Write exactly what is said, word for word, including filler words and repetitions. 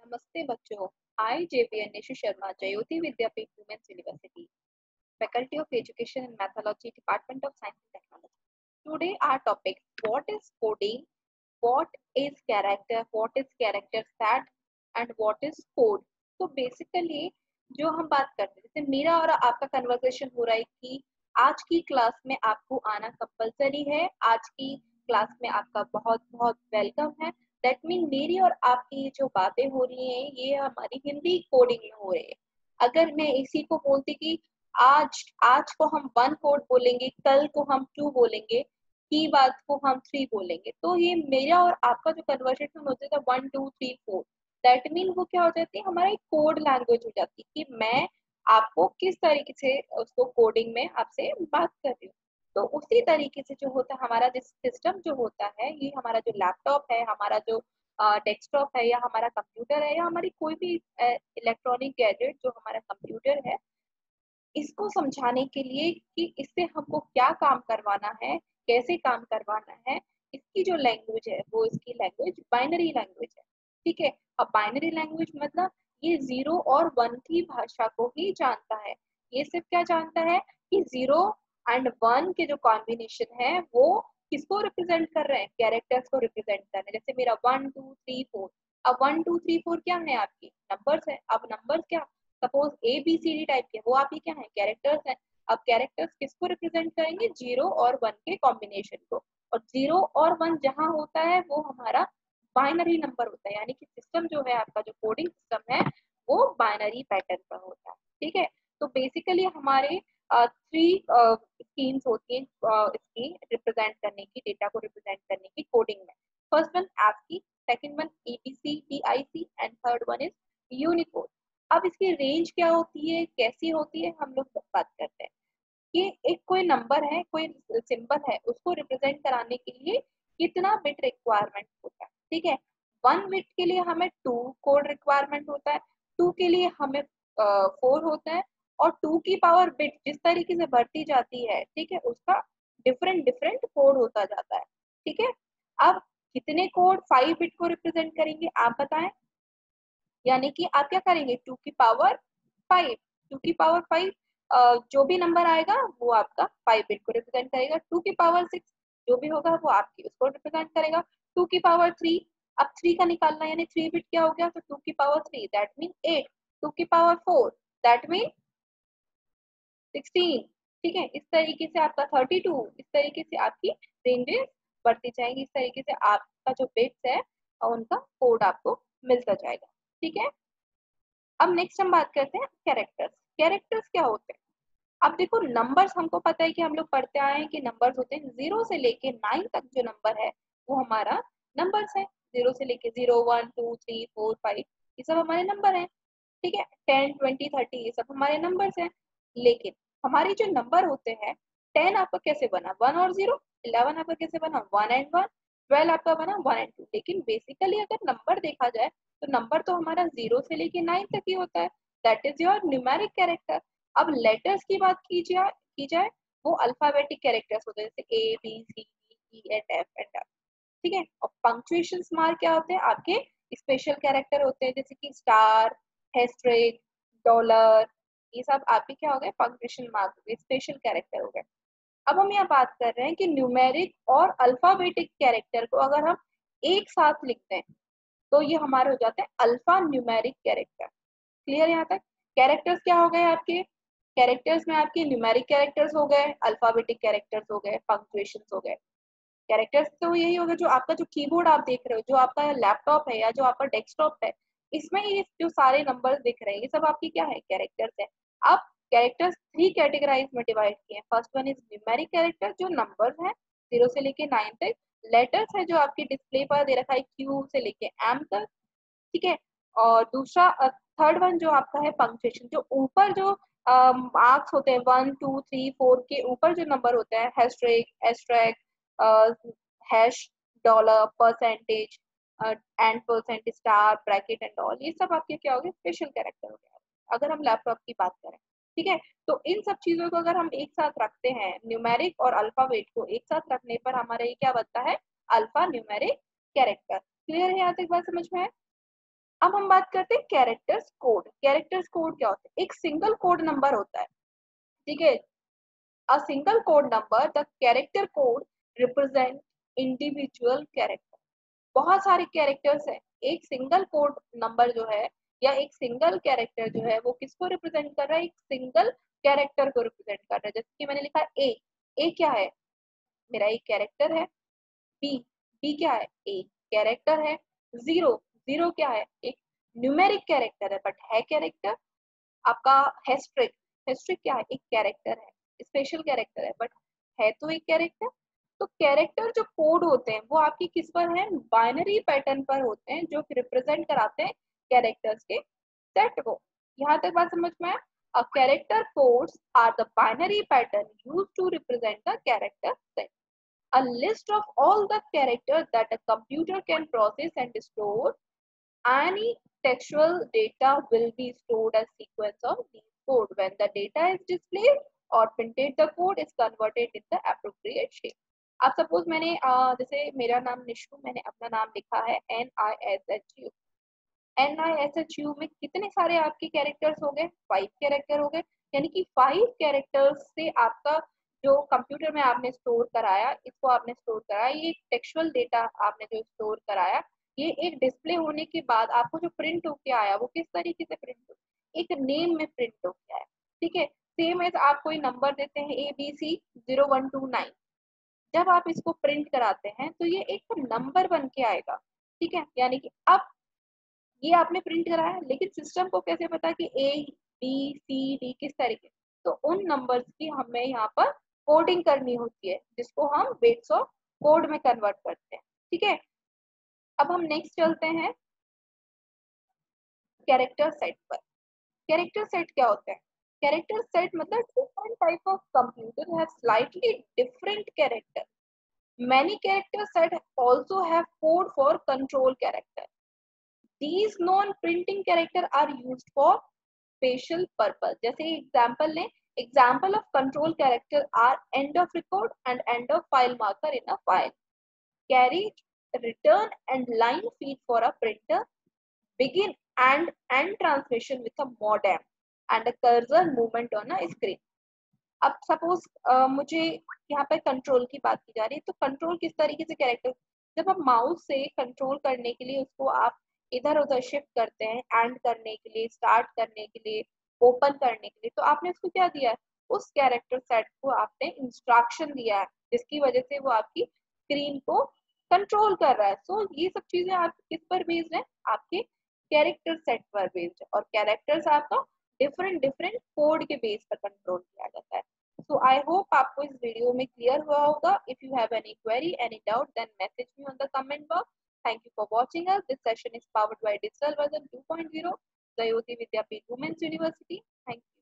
नमस्ते बच्चों। आई जेवीएन Nishu Sharma, Jyoti Vidyapeeth women's university, faculty of education and methodology, department of science and technology. Today our topic, what is coding, what is character, what is character set and what is code. तो basically जो हम बात करते हैं, जैसे मेरा और आपका कन्वर्सेशन हो रहा है कि आज की क्लास में आपको आना कंपलसरी है, आज की क्लास में आपका बहुत बहुत वेलकम है। दैट मीन मेरी और आपकी ये जो बातें हो रही हैं ये हमारी हिंदी कोडिंग में हो रही है। अगर मैं इसी को बोलती कि आज आज को हम वन कोड बोलेंगे, कल को हम टू बोलेंगे, की बात को हम थ्री बोलेंगे, तो ये मेरा और आपका जो कन्वर्सेशन होता था one two three four, that mean वो क्या हो जाती है, हमारा एक कोड लैंग्वेज हो जाती है कि मैं आपको किस तरीके से उसको कोडिंग में आपसे बात कर रही हूँ। तो उसी तरीके से जो होता है हमारा जिस सिस्टम जो होता है, ये हमारा जो लैपटॉप है, हमारा जो डेस्कटॉप है या हमारा कंप्यूटर है या हमारी कोई भी इलेक्ट्रॉनिक गैजेट जो हमारा कंप्यूटर है, इसको समझाने के लिए कि इससे हमको क्या काम करवाना है, कैसे काम करवाना है, इसकी जो लैंग्वेज है वो इसकी लैंग्वेज बाइनरी लैंग्वेज है। ठीक है। अब बाइनरी लैंग्वेज मतलब ये जीरो और वन की भाषा को ही जानता है। ये सिर्फ क्या जानता है कि जीरो एंड वन के जो कॉम्बिनेशन है वो किसको रिप्रेजेंट कर रहे हैं, कैरेक्टर्स को रिप्रेजेंट कर रहे हैं। जैसे मेरा वन टू थ्री फोर, अब वन टू थ्री फोर क्या है, आपकी नंबर्स है। अब नंबर्स क्या, suppose A B C D type के, वो आपकी क्या है, कैरेक्टर्स हैं। अब कैरेक्टर्स किसको रिप्रेजेंट करेंगे, जीरो और वन के कॉम्बिनेशन को। और जीरो और वन जहां होता है वो हमारा बाइनरी नंबर होता है, यानी कि सिस्टम जो है आपका, जो कोडिंग सिस्टम है वो बाइनरी पैटर्न पर होता है। ठीक है। तो बेसिकली हमारे थ्री स्कीम्स होती हैं uh, इसकी रिप्रेजेंट करने की, डेटा को रिप्रेजेंट करने की कोडिंग में। First one ASCII, second one EBCDIC and third one is Unicode. अब इसकी रेंज क्या होती है, कैसी होती है, हम लोग बात करते हैं कि एक कोई नंबर है, कोई सिंबल है, उसको रिप्रेजेंट कराने के लिए कितना बिट रिक्वायरमेंट होता है। ठीक है। वन बिट के लिए हमें टू कोड रिक्वायरमेंट होता है, टू के लिए हमें फोर होता है, और टू की पावर बिट जिस तरीके से बढ़ती जाती है, ठीक है, उसका डिफरेंट डिफरेंट कोड होता जाता है। ठीक है। अब कितने कोड फाइव बिट को रिप्रेजेंट करेंगे आप बताएं, यानी कि आप क्या करेंगे, टू की पावर फाइव, टू की पावर फाइव जो भी नंबर आएगा वो आपका फाइव बिट को रिप्रेजेंट करेगा। टू की पावर सिक्स जो भी होगा वो आपकी उसको रिप्रेजेंट करेगा। टू की पावर थ्री, अब थ्री का निकालना, यानी थ्री बिट क्या हो गया, तो टू की power three that mean eight, two की power four that mean sixteen. ठीक है। इस तरीके से आपका थर्टी टू, इस तरीके से आपकी रेंजेस बढ़ती जाएंगी, इस तरीके से आपका जो बिट्स है उनका कोड आपको मिलता जाएगा। ठीक है। अब नेक्स्ट हम बात करते हैं कैरेक्टर्स। कैरेक्टर्स क्या होते हैं, अब देखो नंबर्स हमको पता है कि हम लोग पढ़ते आए हैं कि नंबर्स होते हैं जीरो से लेके नाइन तक, जो नंबर है वो हमारा नंबर्स है। जीरो से लेके zero one two three four five ये सब हमारे नंबर हैं। ठीक है। टेन ट्वेंटी थर्टी ये सब हमारे नंबर्स हैं। लेकिन हमारे जो नंबर होते हैं, टेन आपका कैसे बना, वन और जीरो, इलेवन आपका कैसे बना, वन एंड वन, ट्वेल्व आपका बना वन एंड टू। लेकिन बेसिकली अगर नंबर देखा जाए तो नंबर तो हमारा जीरो से लेके नाइन तक ही होता है, that is your numeric character. अब लेटर्स की बात की जाए की जाए वो अल्फाबेटिक कैरेक्टर्स होते हैं, जैसे A B C D E F F and R. ठीक है। और पंक्चुएशन मार्क क्या होते हैं, आपके स्पेशल कैरेक्टर होते हैं, जैसे कि स्टार, हेस्ट्रिक, डॉलर, ये सब आपके क्या हो गए, पंक्चुएशन मार्क हो गए, स्पेशल कैरेक्टर हो गए। अब हम यहाँ बात कर रहे हैं कि न्यूमेरिक और अल्फाबेटिक कैरेक्टर को अगर हम एक साथ लिखते हैं तो ये हमारे हो जाते हैं अल्फा न्यूमेरिक कैरेक्टर। क्लियर यहाँ तक। कैरेक्टर्स क्या हो गए आपके, कैरेक्टर्स में आपके न्यूमेरिक कैरेक्टर्स हो गए, अल्फाबेटिक कैरेक्टर्स हो गए, पंक्चुएशन हो गए। कैरेक्टर्स तो यही होगा, जो आपका जो कीबोर्ड आप देख रहे हो, जो आपका लैपटॉप है या जो आपका डेस्कटॉप है, इसमें ये जो सारे नंबर्स दिख रहे हैं ये सब आपकी क्या है, कैरेक्टर्स है। अब कैरेक्टर्स थ्री कैटेगराइज में डिवाइड किए हैं। First one is numeric character, जो नंबर्स हैं जीरो से लेके नाइन तक। लेटर्स है जो आपके डिस्प्ले पर दे रखा है क्यू से लेके एम तक। ठीक है। और दूसरा थर्ड वन जो आपका है पंक्चुएशन, जो ऊपर जो मार्क्स होते हैं वन टू थ्री फोर के ऊपर जो नंबर होते हैं, asterisk, asterisk, hash, dollar, percentage and percent, star, bracket and all, ये सब आपके क्या हो गए, स्पेशल कैरेक्टर हो गए अगर हम लैपटॉप की बात करें। ठीक है। तो इन सब चीजों को अगर हम एक साथ रखते हैं, न्यूमेरिक और अल्फाबेट को एक साथ रखने पर हमारा ये क्या बनता है, अल्फा न्यूमेरिक कैरेक्टर। क्लियर है यहाँ तक बात समझ में है। अब हम बात करते हैं कैरेक्टर्स कोड। कैरेक्टर्स कोड क्या होता है? एक सिंगल कोड नंबर होता है, ठीक है। A single code number, the character code represent individual character. बहुत सारे कैरेक्टर्स हैं, एक सिंगल कोड नंबर जो है या एक सिंगल कैरेक्टर जो है वो किसको रिप्रेजेंट कर रहा है? एक सिंगल कैरेक्टर को रिप्रेजेंट कर रहा है। जैसे कि मैंने लिखा ए, ए क्या है? मेरा एक कैरेक्टर है। बी, बी क्या है? एक कैरेक्टर है। जीरो, जीरो क्या है? एक न्यूमेरिक कैरेक्टर है, बट है कैरेक्टर। आपका हेस्ट्रिक, हेस्ट्रिक क्या है? एक कैरेक्टर है, स्पेशल कैरेक्टर है, बट है तो एक कैरेक्टर। तो कैरेक्टर जो कोड होते हैं वो आपकी किस पर है? बाइनरी पैटर्न पर होते हैं, जो रिप्रेजेंट कराते हैं कैरेक्टर्स के सेट को। यहाँ तक बात समझ में आया? A character codes are the binary pattern used to represent the character set. A list of all the characters that a computer can process and store. Any textual data will be stored as sequence of these code. When the data is displayed or printed, the code is converted in the appropriate shape. अब suppose मैंने uh, जैसे मेरा नाम निशु, मैंने अपना नाम लिखा है N I S H U. N I S H U में कितने सारे आपके कैरेक्टर्स हो गए? फाइव कैरेक्टर हो गए। यानी कि फाइव कैरेक्टर्स से आपका जो कंप्यूटर में आपने स्टोर कराया, इसको आपने स्टोर कराया, ये टेक्सचुअल डेटा आपने जो स्टोर कराया, ये एक डिस्प्ले होने के बाद आपको जो प्रिंट होके आया वो किस तरीके से प्रिंट हो? एक नेम में प्रिंट होके आया, ठीक है। सेम एज आप कोई नंबर देते हैं A B C zero one two nine, जब आप इसको प्रिंट कराते हैं तो ये एक नंबर बन के आएगा, ठीक है। यानी कि अब ये आपने प्रिंट कराया, लेकिन सिस्टम को कैसे पता कि ए बी सी डी किस तरीके? तो उन नंबर्स की हमें यहाँ पर कोडिंग करनी होती है, जिसको हम बिट्स ऑफ कोड में कन्वर्ट करते हैं, ठीक है। अब हम नेक्स्ट चलते हैं कैरेक्टर सेट पर। कैरेक्टर सेट क्या होता है? कैरेक्टर सेट मतलब different type of computer have slightly different character. Many character set also have code for control character. These non-printing character are used for special purpose. जैसे example लें, example of control character are end of record and end of file marker in a file, carriage, return and line feed for a printer, begin and end transmission with a modem and a cursor movement on a screen. अब suppose मुझे यहाँ पे control की बात की जा रही है, तो कंट्रोल किस तरीके से कैरेक्टर, जब आप माउस से कंट्रोल करने के लिए उसको आप इधर उधर शिफ्ट करते हैं, एंड करने के लिए, स्टार्ट करने के लिए, ओपन करने के लिए, तो आपने उसको क्या दिया है? उस कैरेक्टर सेट को आपने इंस्ट्रक्शन दिया है, जिसकी वजह से वो आपकी स्क्रीन को कंट्रोल कर रहा है। सो so, ये सब चीजें आप किस पर बेस्ड है? आपके कैरेक्टर सेट पर बेस्ड है, और कैरेक्टर्स आपका डिफरेंट डिफरेंट कोड के बेस पर कंट्रोल किया जाता है। सो आई होप आपको इस वीडियो में क्लियर हुआ होगा। If you have any query, any doubt, then message me on the comment box. Thank you for watching us. This session is powered by digital version two point zero, Jyoti Vidyapeeth women's university. Thank you.